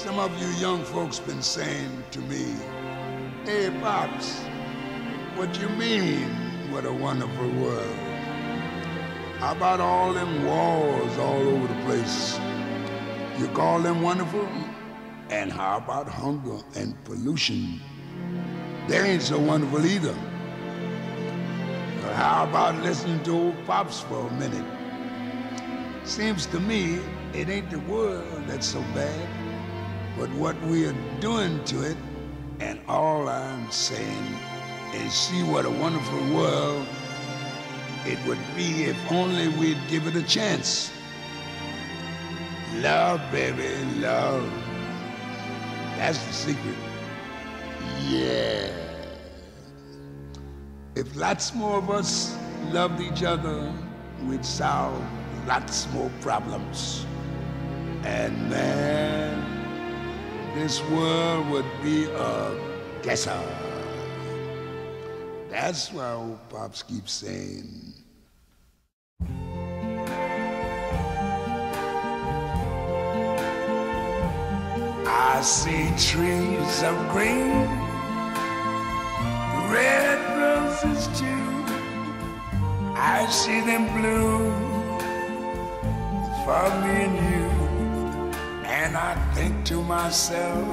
Some of you young folks been saying to me, "Hey, Pops, what you mean, what a wonderful world? How about all them wars all over the place? You call them wonderful? And how about hunger and pollution? They ain't so wonderful either. But how about listening to old Pops for a minute? Seems to me it ain't the world that's so bad, but what we are doing to it. And all I'm saying is see what a wonderful world it would be if only we'd give it a chance. Love, baby, love. That's the secret. Yeah. If lots more of us loved each other, we'd solve lots more problems. And man, this world would be a guesser. That's why old Pops keeps saying, I see trees of green, red roses too. I see them bloom for me and you. And I think to myself,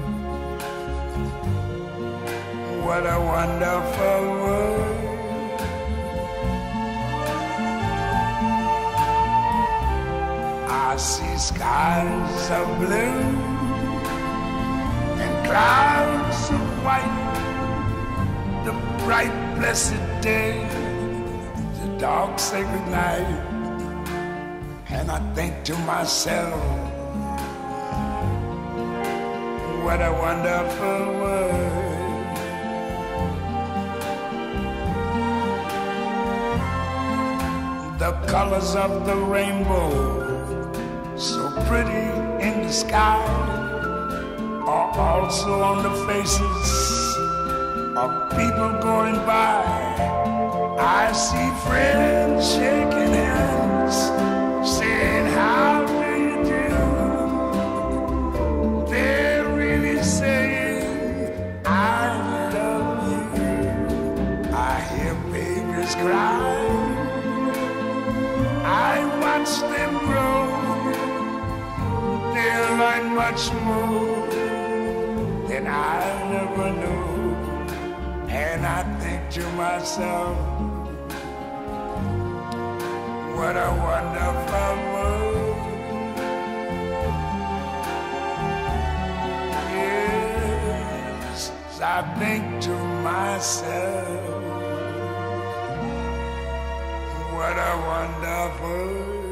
what a wonderful world. I see skies of blue and clouds of white, the bright blessed day, the dark sacred night. And I think to myself, what a wonderful world. The colors of the rainbow, so pretty in the sky, are also on the faces of people going by. I see friends shaking hands, saying, how do you do? They're really saying, I love you. I hear babies cry, I watch them grow. They'll learn much more than I never knew. And I think to myself, what a wonderful world. Yes, I think to myself, what a wonderful world.